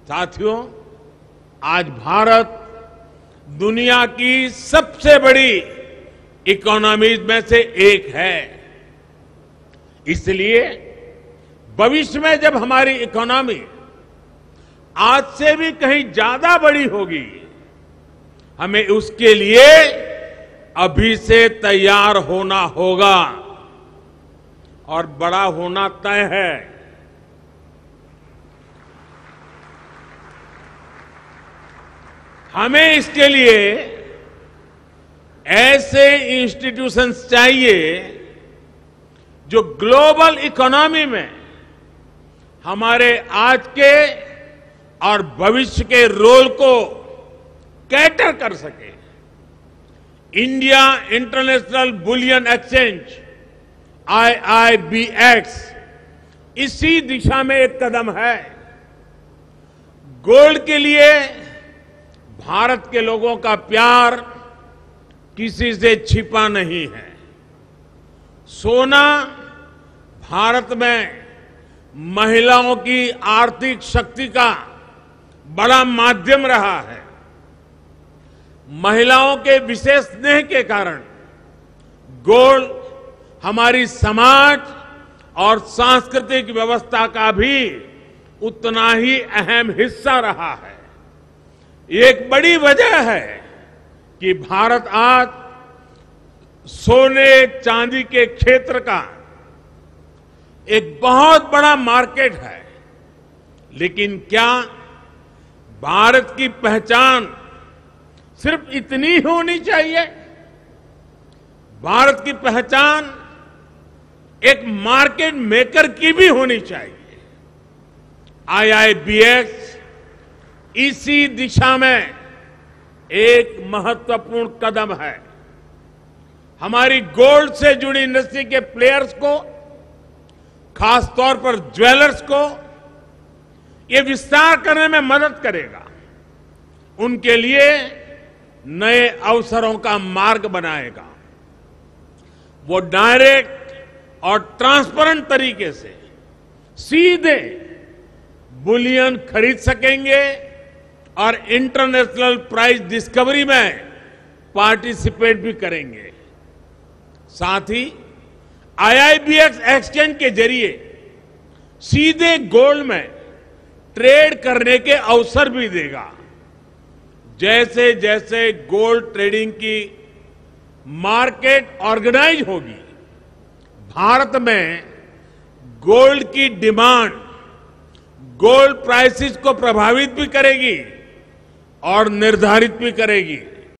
साथियों, आज भारत दुनिया की सबसे बड़ी इकोनॉमीज में से एक है। इसलिए भविष्य में जब हमारी इकोनॉमी आज से भी कहीं ज्यादा बड़ी होगी, हमें उसके लिए अभी से तैयार होना होगा और बड़ा होना तय है। हमें इसके लिए ऐसे इंस्टीट्यूशंस चाहिए जो ग्लोबल इकोनॉमी में हमारे आज के और भविष्य के रोल को कैटर कर सके। India international bullion exchange IIBX इसी दिशा में एक कदम है। गोल्ड के लिए भारत के लोगों का प्यार किसी से छिपा नहीं है। सोना भारत में महिलाओं की आर्थिक शक्ति का बड़ा माध्यम रहा है। महिलाओं के विशेष स्नेह के कारण गोल्ड हमारी समाज और सांस्कृतिक व्यवस्था का भी उतना ही अहम हिस्सा रहा है। एक बड़ी वजह है कि भारत आज सोने चांदी के क्षेत्र का एक बहुत बड़ा मार्केट है। लेकिन क्या भारत की पहचान सिर्फ इतनी होनी चाहिए? भारत की पहचान एक मार्केट मेकर की भी होनी चाहिए। IIBX इसी दिशा में एक महत्वपूर्ण कदम है। हमारी गोल्ड से जुड़ी इंडस्ट्री के प्लेयर्स को, खासतौर पर ज्वेलर्स को, ये विस्तार करने में मदद करेगा। उनके लिए नए अवसरों का मार्ग बनाएगा। वो डायरेक्ट और ट्रांसपेरेंट तरीके से सीधे बुलियन खरीद सकेंगे और इंटरनेशनल प्राइस डिस्कवरी में पार्टिसिपेट भी करेंगे। साथ ही IIBX एक्सचेंज के जरिए सीधे गोल्ड में ट्रेड करने के अवसर भी देगा। जैसे जैसे गोल्ड ट्रेडिंग की मार्केट ऑर्गेनाइज होगी, भारत में गोल्ड की डिमांड गोल्ड प्राइसेस को प्रभावित भी करेगी और निर्धारित भी करेगी।